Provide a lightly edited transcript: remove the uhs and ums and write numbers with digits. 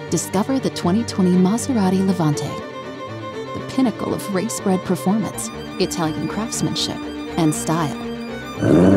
Discover the 2020 Maserati Levante. The pinnacle of race-bred performance, Italian craftsmanship, and style.